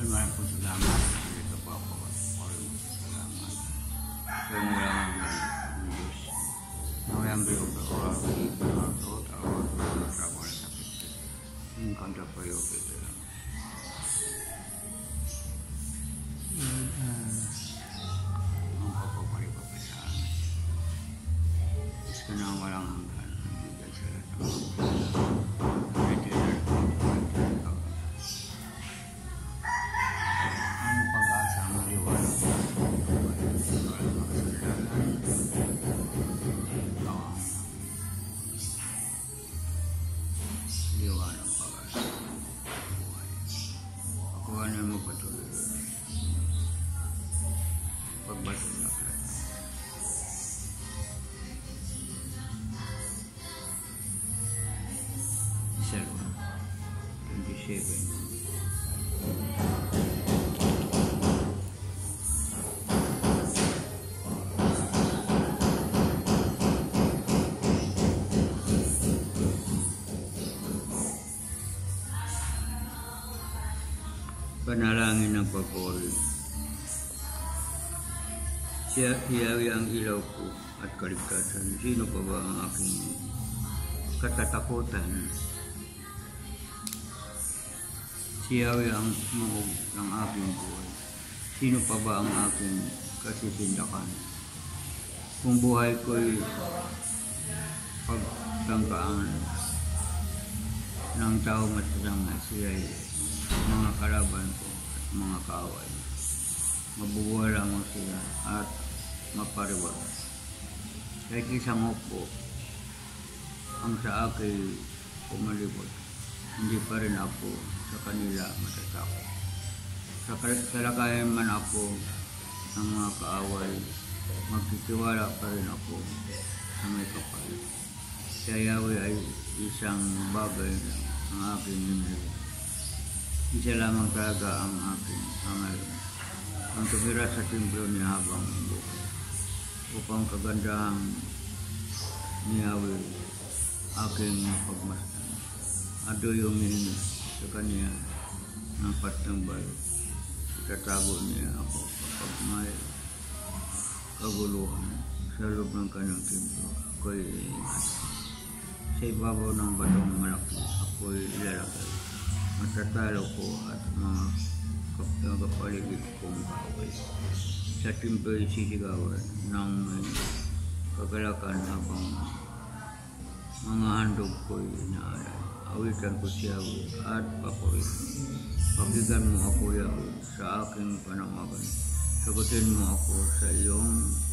Maraming po salamat. Ito po ako. Salamat. Kaya mula ng Diyos. Nawayang biyo ko ako. Tawag ko sa mga sakit. Yung kanta po yung ito lang. Ang papapalipapasaan. Is ka na walang hanggan. Hindi ka sa pagbasa sa aklat. Selma 27. Panalangin ng papuri. Siyawi ang ilaw ko at kaligtasan. Sino pa ba ang aking katatakutan? Siyawi ang muog ng aking buhay. Sino pa ba ang aking kasisindakan? Kung buhay ko'y pagtangkaan ng tao masasama, siya'y mga kalaban ko at mga kaaway. Mabubuhay lamang sila at mapariwag. Kahit isang upo ang sa akin pumalibot, hindi pa rin ako sa kanila matatakot. Salakayin man ako ng mga kaaway, magtitiwala pa rin ako sa may kapal. Sa Yahweh ay isang bagay ang aking nimero. Isa lamang talaga ang aking pangalan, ang tumira sa templo niya habang buhay, upang kagandahan ni Yahweh aking pagmasdan. Ado yung hihingi sa kanya ng patnambay. Itatago niya ako kapag may kaguluhan sa loob ng kanyang templo. Ako'y iingat. Sa ibabaw ng batong malaki, ako'y ilalagay. Matatalo ko at mga kapaligid kong kaaway. Sa timpo'y sisigawan ng may kagalakan habang mga handog ko'y inaalay. Awitan ko siya at papuri. Pagbigyan mo ako, Yahweh, sa aking panamagan. Sagutin mo ako sa iyong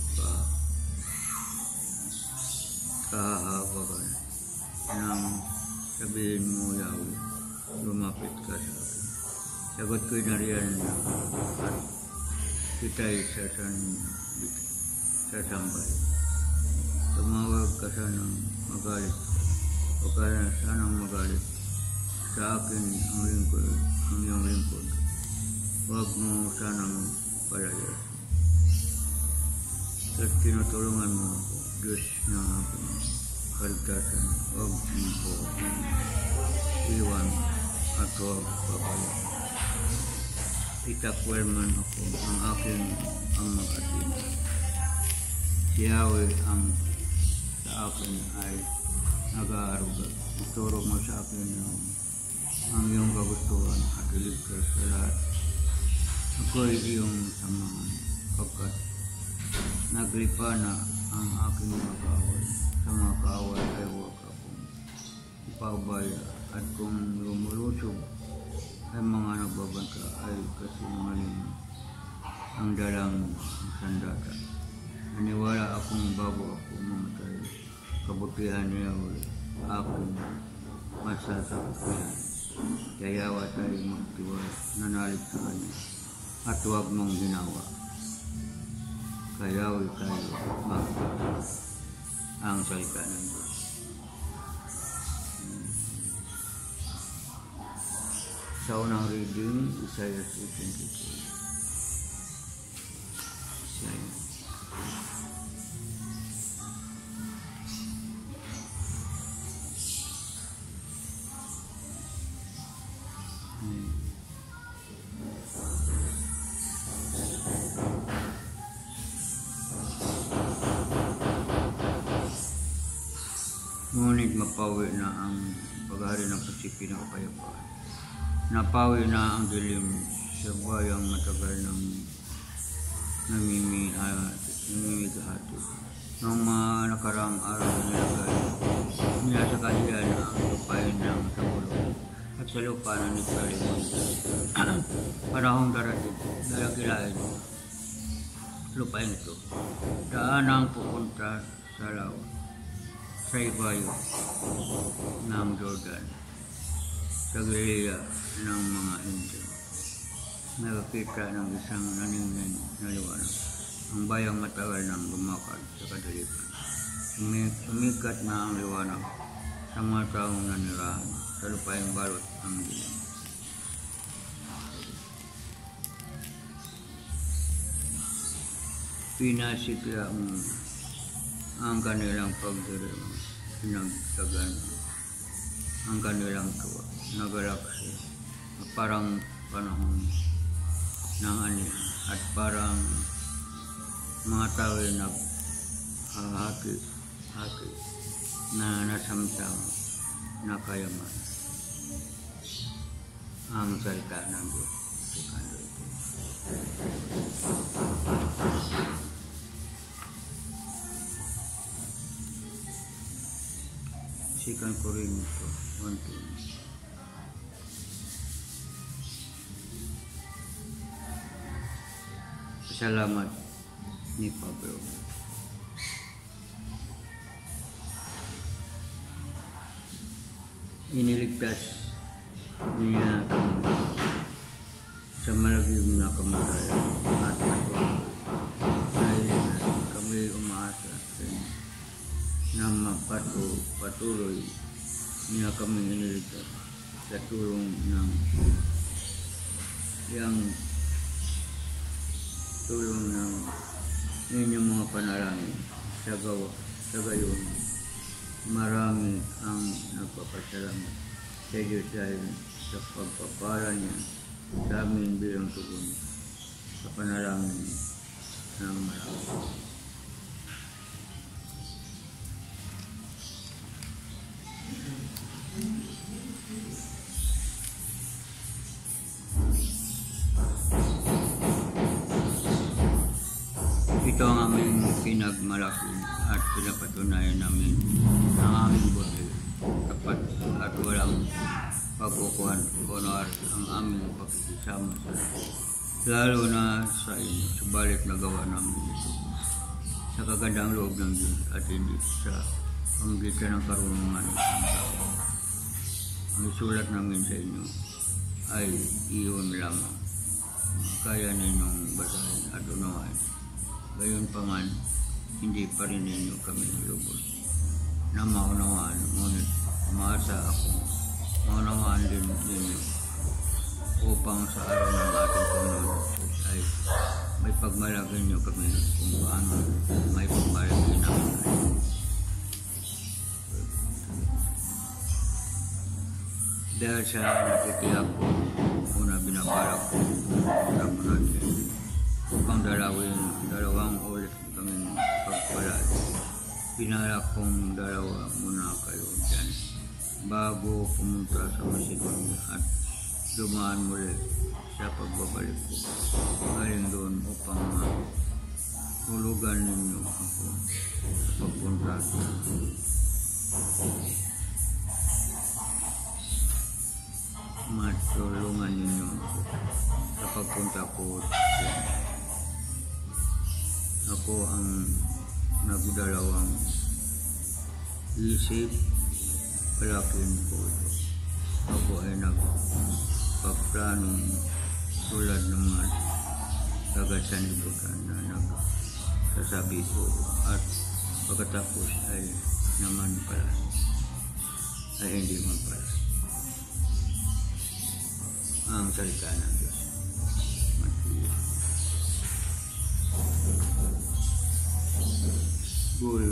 kahahabagan. Nang sabihin mo, Yahweh, lumapit ka sa akin. Sagot ko'y nariyan at kita'y sasambay. Tumawag ka sanang magalit. Huwag ka sanang magalit sa akin ang iyong lingkod. Huwag mo sanang palayas. At tinutulungan mo ako, Diyos ng aking kaligtasan. Huwag mo po iwan at huwag papaya. Itakwel man ako ang aking mag-atin. Si Yahweh ang sa akin ay nag-aaruga. Ituro mo sa akin ang iyong kagustuhan at iligtas sa lahat. Ako'y iyong samahan pagkat naglipa na ang aking mga kaaway. Sa mga kaaway ay huwag akong ipabaya. At kung lumulusog ay mga nagbabanta ay kasinungaling ang dalang sandata. Naniwala akong bago ako mamatay. Kabutihan niya aking masasakutan. Kayawa tayo magtiwala, nanalig sa kanya. At huwag mong ginawa. Kayawa tayo magtiwala ang salita ng Diyos. Sa unang reading, Isaiah 22. Isaiah. Ngunit mapawi na ang paghari ng pagsipi ng kapayapaan. Napawi na ang dilim sa bayang matagal ng namimigahati. Noong mga nakaraang araw nilagay niya sa kahiyan ang lupain ng Tagulong at sa lupa ng Nagkalimon. Panahong darating, dalagilain lupain ito. Daan ang pupunta sa lawa, sa ibayo ng Jordan, sa Galilea ng mga Indian. Nakakita ng isang naningning na liwanag, ang bayang matagal nang lumakad sa kadalipan. Sumikat na ang liwanag sa mga taong nanirahan sa lupaing balot ng dilim. Pinasikya mo ang kanilang pagdirim, pinagtagan ang kanilang tuwa na galaksi na parang panahon ng ani at parang mga tao na hati na nasamsam na kayaman. Ang salita ng Diyos. Sikan Korinto 1:2. Salamat ni Pablo. Iniligtas niya kami sa malagim na kamatayan at katulad dahil kami umaasa na patuloy niya kami iniligtas sa tulong ng inyong mga panalangin. Sa gayon, marami ang nagpapasalamat sa Diyos dahil sa pagpapala niya sa amin bilang tugon sa panalangin ng marami. Ito ang aming pinagmalaki at pinapatunayan namin ang aming buti, tapat at walang pagkukuhan ang aming pakikisama sa lalo na sa inyo, subalit nagawa namin ito sa kagandang loob ng Diyos at hindi sa pamagitan ng karunungan ng tao. Ang isulat namin sa inyo ay iyon lamang, kaya ninyong basahin at unawain. Gayon pa man, hindi pa rin ninyo kami lubos na maunawaan, ngunit umaasa akong maunawaan din ninyo upang sa araw ng ating Panginoon ay may pagmalaki nyo kami kung paano may pagmalaki namin kayo. Dahil sa nakitiyak ko, una binabalak ko sa natin upang dalawang ulit kaming pagpalaan. Pinalak kong dalawa muna kayo dyan bago pumunta sa Macedonia at dumaan muli sa pagbabalik ko. Galing doon upang hulugan ninyo ako sa pagpunta matulungan ninyo ako sa pagpunta ko. Ako ang nagdalawang isip, palakin ko ito. Ako ay nagpaplanong tulad ng mga taga-sanlibutan na nagsasabi ko at pagkatapos ay naman pala ay hindi man pala. Ang salita ng Diyos. Goal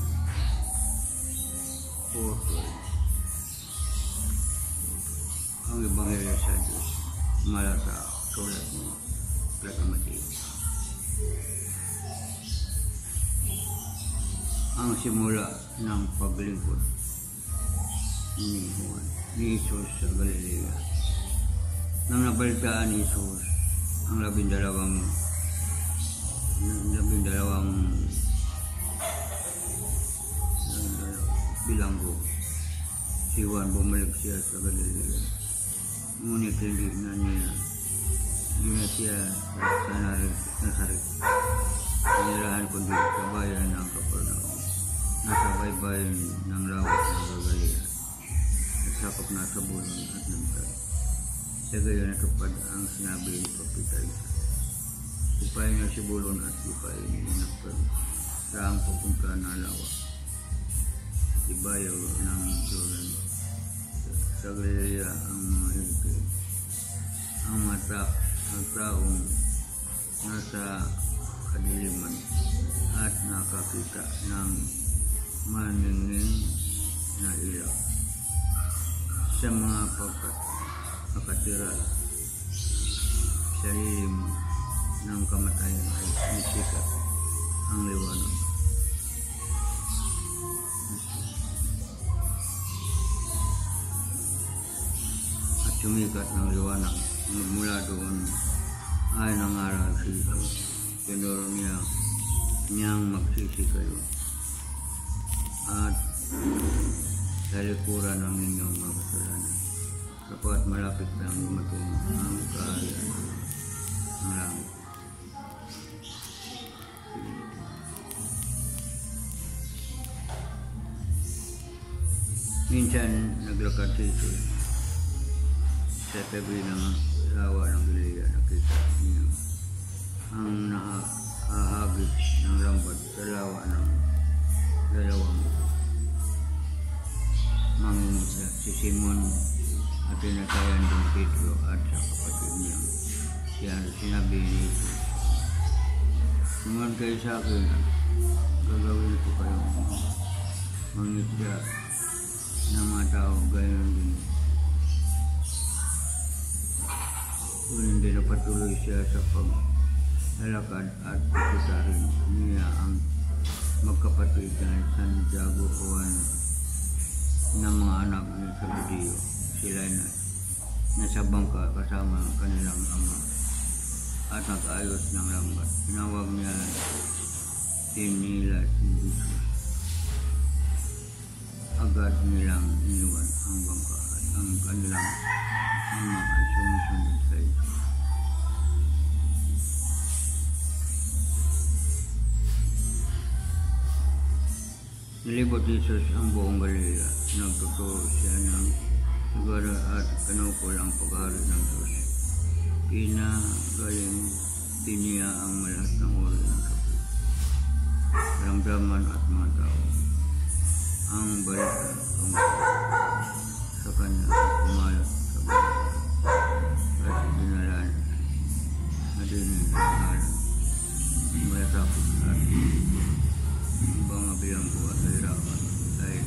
4. Ang Ebanghelyo sa Diyos mula sa sulat mo Plato Mateo. Ang simula ng paglingkod ni Juan, ni Jesus sa Galilea. Nang nabalitaan ni Jesus ang labindalawang bilanggo, si Juan bumalik siya sa Galilea. Ngunit hindi na siya sa Nazaret. Inirahan kundi sa bayan ng Capernaum, nasa baybayin ng lawak ng Galilea, nagsakop na sa bulon at nagtag. Sa gayon natupad ang sinabi ni Propeta Isaiah. Sipahin niya si bulon at sipahin ni nagtag sa ang pupunta na lawak. Ibayaw ng Jordan sa Galilea ang mga hilipin. Ang taong nasa kadiliman at nakakita ng maningning na ilaw. Sa mga pagkatira sa lilim ng kamatayan ay sumisikat ang liwanag. At sumikat ng liwanag mula doon ay nangaral si Jesus. Tinuro niyang magsisi kayo at sa likuran ng inyong mga kasalanan, sapagkat malapit na dumating ang kaharian ng langit. Minsan naglakad si Jesus sa tabi ng lawa ng Galilea. Nakita niya ang nakahagis ng lambat sa lawa ng dalawang mangingisda, si Simon at tinatayan din Pedro at sa kapatid niya. Sinabi ni Jesus, "Sumunod kayo sa akin at gagawin ko kayong mangingisda ng mga tao." Gayon din. Ngunit din napatuloy siya sa paglalakad at pagkutarin niya ang magkapatid na Santiago, Juan ng mga anak ni Zebedeo. Sila na nasa bangka kasama ang kanilang ama at nag-ayos ng lambat. Tinawag niya din nila si Jesus. Agad nilang iniwan ang bangka at ang kanilang ama ay sumusunod sa ito. Nilibot Jesus ang buong Galilea. Nagtuturo siya ng sigara at kanukol ang paghari ng Diyos. Pinagaling din niya ang lahat ng uri ng sakit, karamdaman at mga tao. Ang balita tungkol sa kanya at kumalat sa bayan at dinalaan na din ang alam, malatapos at ibang mabilang po at hirapan dahil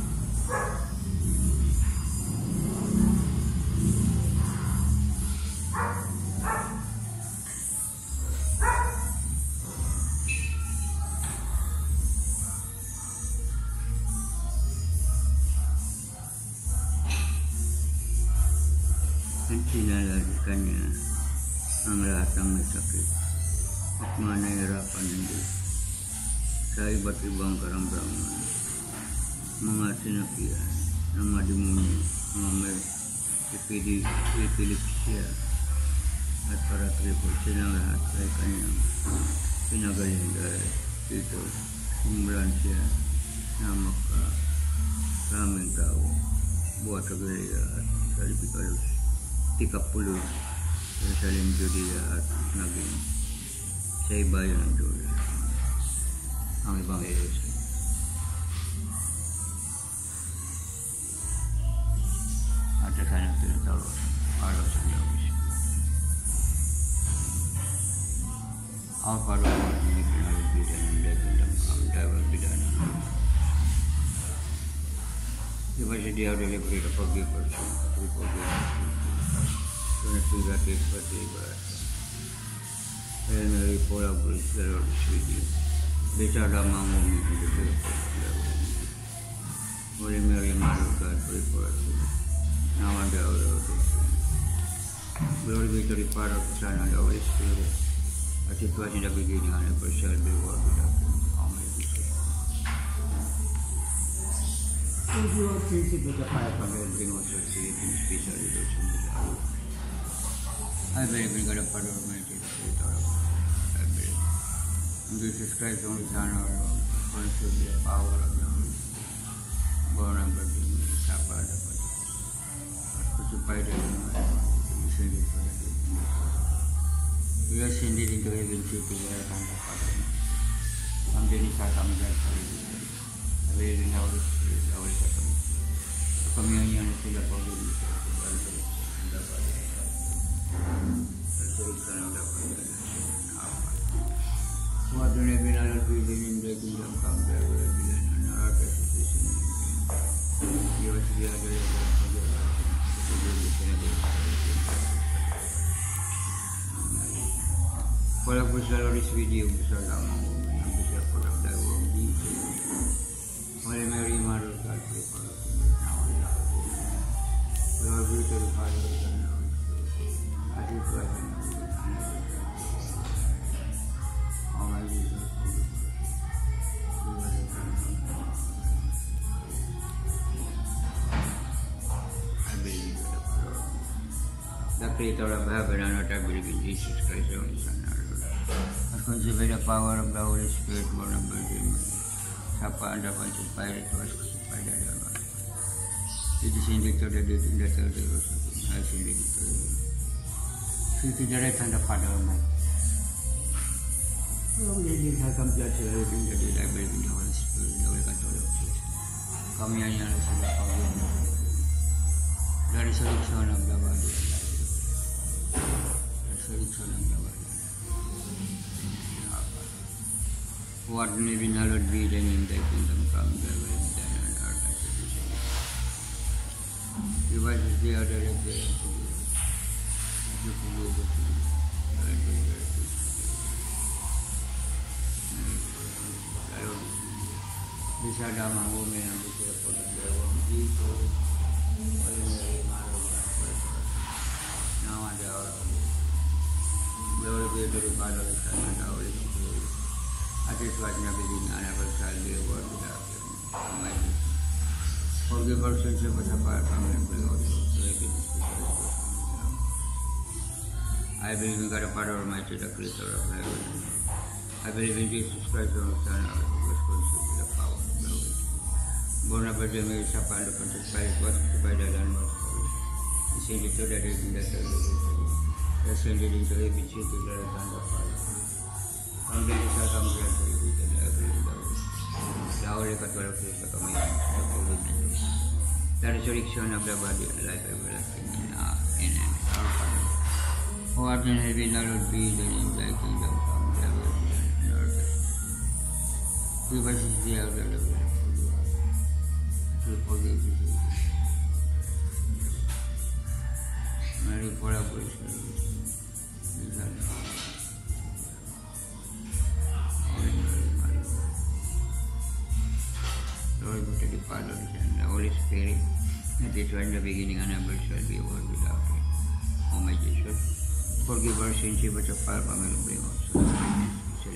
sinalad kanya ang lahat ng may sakit at mga nahirapan ng Diyos sa iba't ibang karamdaman, mga sinapian ng mga demonyo, mga may epilepsya at paratripo, silang lahat ay kanyang pinagaling dahil dito simulan siya na makaraming tao buhat sa Galilea at sa Lipicalos, Decapolis, Jerusalem, Judea at naging sa ibayan ng Diyos ang Ebanghelyo. At sa kanyang tinatawag araw sa Diyos. Ang parawan ni pinagbidan ng dagandang ang dagagbidan ng di ba siya diyaw delivery na pag-iperson so nagsigatis pati iba kaya naripola praise the Lord is with you. Bisa lamang umibig ito Holy Mary, Mother of God, pray for us sinners, now and at the hour of our death. Glory be to the Father, the Son, and the Holy Spirit, as it was in the beginning, and ever shall be, world without end. Amen. Thank you, Lord, Trinity, for the fire from the bring us to see it in special devotion to the hour. I believe in God, the Father Almighty, the Spirit of God. I believe in Jesus Christ, the only Son of our Lord, according to the power of the Holy Spirit, born of Virgin Mary, suffered under punishment, crucified and descended to the dead. We ascended into heaven, seated at the right hand of Father. From then he shall come back for his glory. I believe in the Holy Spirit, the Holy Catholic, the communion and the forgiveness of the body and the body of Christ. The resurrection of the body and the soul and our Father. Who art in heaven, hallowed be thy name, thy kingdom come, thy will be done on earth as it is in heaven. Give us the other day, and forgive us, and forgive the sin against us. For the which the Lord is with you, so thou among women, and blessed the fruit of thy womb, Jesus. Holy Mary, Mother of God, pray for us sinners, now and at the hour of our death. Glory be to the Father, the Son, and the Holy Spirit, as it was in the beginning, and ever shall be. O my Jesus, forgive us. Give us the time of our I believe in the Father, the Creator of heaven and earth. I believe in Jesus Christ, the only Son, our Lord, as conceived by the power of the Holy Spirit, born of Virgin Mary, suffered under Pontius Pilate, was crucified and died. He descended to the dead, in the third day rose again. I ascended into heaven. Seated at the right hand of Father Almighty. Oh, lady, shall come to us, in the dead. I believe in the Holy Spirit, the Holy Catholic Church, communion and the forgiveness, the resurrection of the body and life. Resurrection of the body. Who art in heaven, hallowed be thy name, thy kingdom come, thy will be done on earth as it is in heaven. Give us this day our daily bread, and forgive us, as we forgive those who do us. And bring us into temptation. Blessed art thou among women, and blessed the fruit of thy womb, Jesus. Holy Mary, Mother of God, pray for us, now and at the hour of our death. Glory be to the Father, the Son, and the Holy Spirit, as it was in the beginning, and ever shall be, world without end. Amen. Forgive our sins, save us apart from and bring us to heaven. I believe in God, the Father Almighty, the Creator of heaven. I believe in Jesus Christ, the Son of God, who was conceived with the power of the Holy Spirit, born of Virgin Mary, suffered under Pontius Pilate, was crucified and was buried. Descended to the dead, in the third day rose again. Ascended into heaven, seated at the right hand of Father. From then he shall come to us, and we can agree with the Holy Catholic Church, the communion, the forgiveness, the resurrection of the body and life everlasting. Amen. Our Father, who art in heaven, hallowed be thy name, thy kingdom come, thy will be done on earth as it is in heaven. Give us this day our daily bread, and forgive us, as we forgive those who do us. Mary, full of grace, the Lord is with thee. Holy Mary, Mother of God. Glory be to the Father, the Son, and the Holy Spirit, as it was in the beginning, and ever shall be, world without end. O my Jesus, forgive our sins, save us apart from and bring us to the heaven.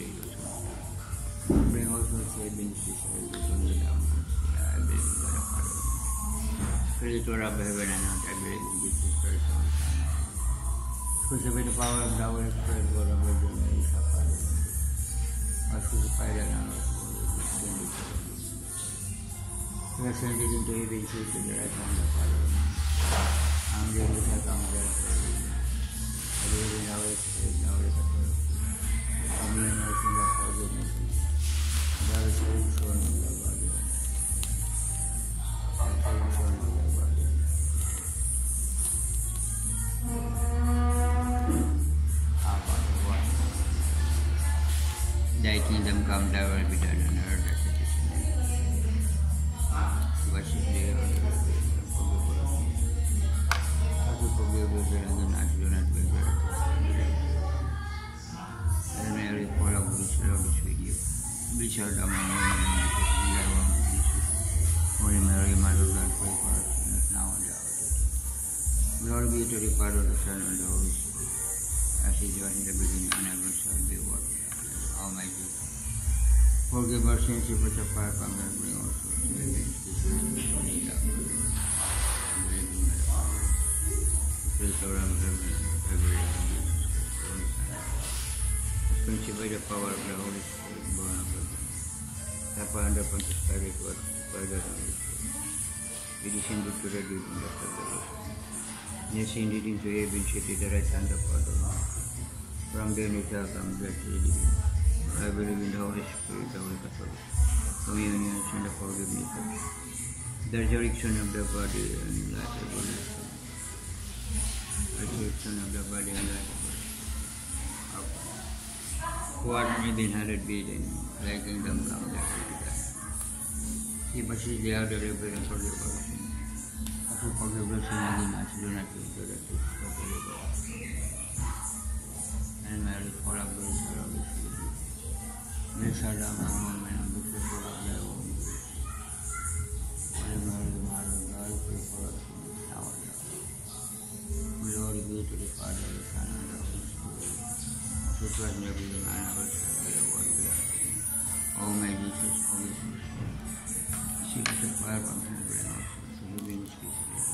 Bring us to the heaven, especially those who need our mercy. I believe in God, the Father, Creator of heaven and earth. I believe in Jesus Christ, our Son, crucified by the power of the Holy Spirit, born of Virgin Mary, suffered and died. Was crucified and was buried, descended to the dead. He ascended into heaven, seated at the right hand of Father. And then he shall come to us. I believe in the Holy Spirit, the Holy Catholic Church, the communion and the forgiveness, the resurrection of the body and life. The resurrection of the body and life. Our Father, who art in heaven, thy kingdom come, thy will be done on earth as it is in heaven. Give us this day our daily bread, and forgive us our sins, as we forgive those who sin against us. Do not bring us into temptation. Hail Mary, full of grace, the Lord is with you. Blessed art thou among women, and blessed is the fruit of thy womb, Jesus. Holy Mary, Mother God, pray for us sinners now and at our death. Glory be to the Father, the Son, and the Holy Spirit, as it was in the beginning and ever shall be, world without end. Almighty God, forgive our sins, if us apart from us, bring our souls to the heaven. Praise the Lord, by the power of the Holy Spirit, born of the Tapa under Pontius Pilate, was by the Holy Spirit. We descended to the deep and after the Lord. Yes, indeed, into heaven, seated the right hand of Father. From there it shall come back to the living. I believe in the Holy Spirit, the Holy Catholic, communion and the forgiveness of sins, the resurrection of the body and life everlasting. Resurrection of the body and life everlasting. What may be inherited be in thy kingdom come, thy will be done. Keep us the other rebel and forgive our sins. As we forgive those who sin against us, do not give to us, but deliver us from evil. And Mary, full of grace, the Lord is with thee. Blessed art thou among women, and blessed is the fruit of thy womb, Jesus. Holy Mary, Mother of God, pray for us sinners now and at our death. Glory be to the Father, the Son, and the Holy Spirit. It was in the beginning and ever shall be, world without end. O my Jesus, forgive us all. Seek us a fire from heaven, bring our souls to heaven, speak to us.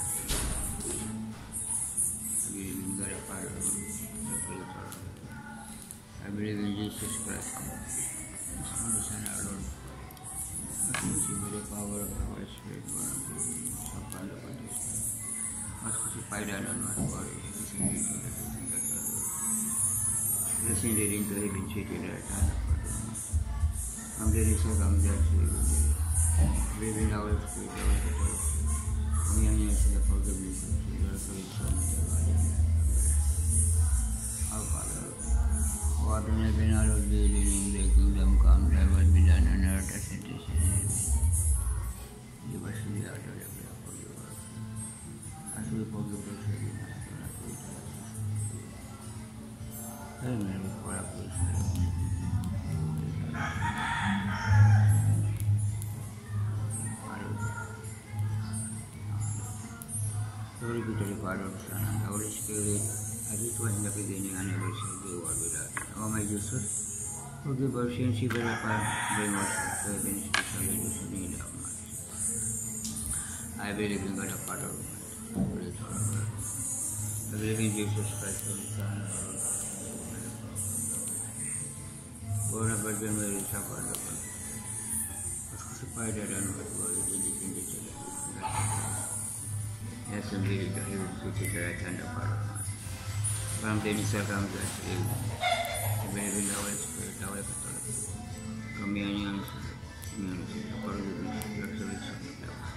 I believe in God the Father, the Holy Spirit. I believe in Jesus Christ, His only Son, our Lord. Receive by the power of the Holy Spirit, born of God, suffered under Pontius Pilate, was crucified and was buried, descended into the deep and the third. Descended into heaven, seated at the hand of God. From there he shall come back to the living. Believe in the Holy Spirit, the Holy Catholic, communion and the forgiveness of sins, the resurrection of the body and life everlasting. Our Father, who art in heaven, hallowed be thy name, thy kingdom come, thy will be done on earth as it is in heaven. Give us the hour of our bread, forgive us, as we forgive those who sin against us, do not lead us into temptation. Hail Mary, full of grace, the Lord is with thee. Glory be to the Father, the Son, and the Holy Spirit, as it was in the beginning and ever shall be, world without end. O my Jesus, forgive our sins, if ever bring us to heaven, especially those who need our mercy. I believe in God the Father Almighty, creator of earth. I believe in Jesus Christ, the Son of God, born of Virgin Mary, suffered under Pontius Pilate, was crucified and was buried, descended into the deep and the third. Yes, indeed, he will sit at the right hand of our Lord. From then he shall come to us, I believe in the Holy Spirit, the Holy Catholic, communion, the forgiveness, the resurrection of the body.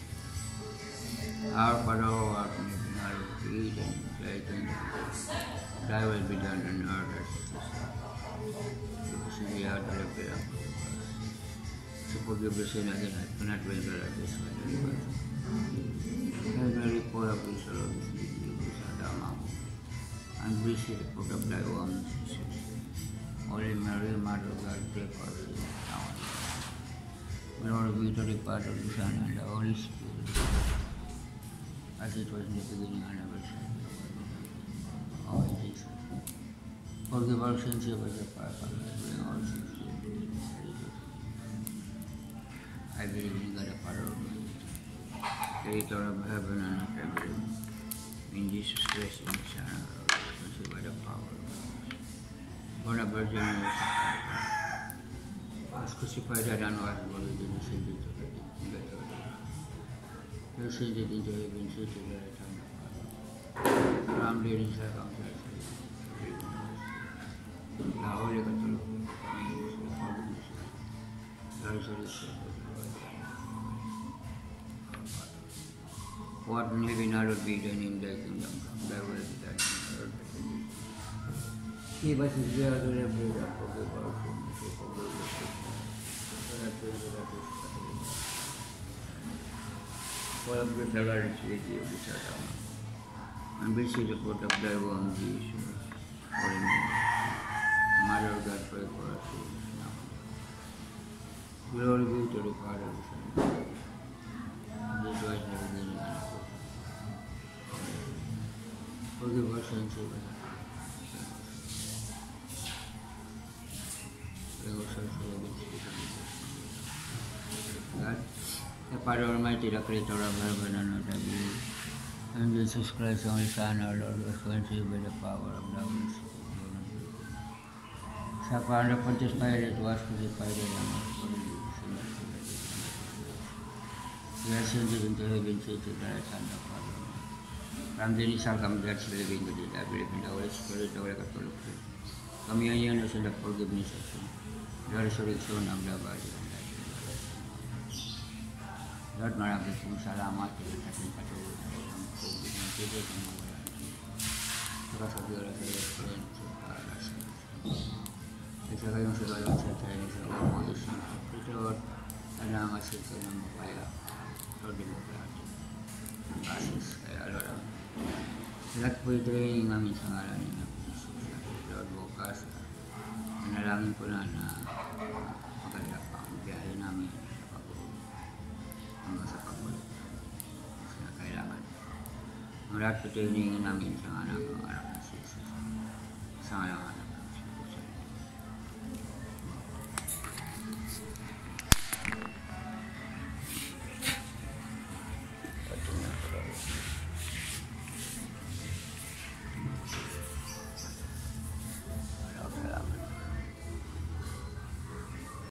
Our Father, who art in heaven, hallowed be thy name, thy kingdom come, thy will be done on earth as it is in heaven. Give us the hour of our bread, and forgive us. So forgive the sin against us, do not bring us into temptation. Hail Mary, full of grace, the Lord is with thee. Blessed art thou among women, and blessed is the fruit of thy womb, Jesus. Holy Mary, Mother of God, pray for us sinners now and at our death. Glory be to the Father, the Son, and the Holy Spirit, as it was in the beginning and ever shall be, world without end. O my Jesus, forgive our sins, save us apart from us, bring our sins to heaven. I believe in God the Father Almighty, creator of heaven and earth. I believe in Jesus Christ, His Son, our Lord, conceived by the power of the Holy Spirit, born of Virgin Mary, suffered, was crucified and was buried, descended into the deep and the third. He ascended into heaven, seated at the right hand of God. From there he shall come to us, the Holy Catholic, communion, the forgiveness of sins, the resurrection of the body. What in heaven, hallowed be thy name, thy kingdom come, thy will be done on earth as it is in heaven. Give us this day our daily bread, and forgive our sins, as we forgive those who sin against us. Do not bring us into temptation. Full of grace, the Lord is with thee. Blessed art thou among women, and blessed is the fruit of thy womb, Jesus. Holy Mary, Mother of God, pray for us sinners now and at our death. Glory be to the Father, the Son, and the Holy Spirit. Forgive us and save us. Bring us also against God, the Father Almighty, the Creator of heaven and earth, I believe. And Jesus Christ, only Son, our Lord, was conceived by the power of the Holy Spirit. Suffered under Pontius Pilate, was crucified, and was buried. He ascended into heaven, seated at the right hand of Father. From then he shall come judge the living and the dead. I believe in the Holy Spirit, the Holy Catholic Church, communion and the forgiveness of sin, the resurrection of the body. Lord, maraming pong salamat sa ating patuloy na ng COVID ng tibig ng mga wala natin. Saka sa Diyos sa Restoran sa Parasan. Isa kayong sigalang sa tayo sa mga isang Lord, tanang asin ka ng mapaya. Lord, demokrati. Basis kaya Lord. Lahat po i-training namin sa ngalan ni Jesus. Lord, bukas. Manalangin ko na maganda pa ang biyahe namin. Sa pagbulit. Kasi kailangan. Ang lahat po training namin sa anak ng anak.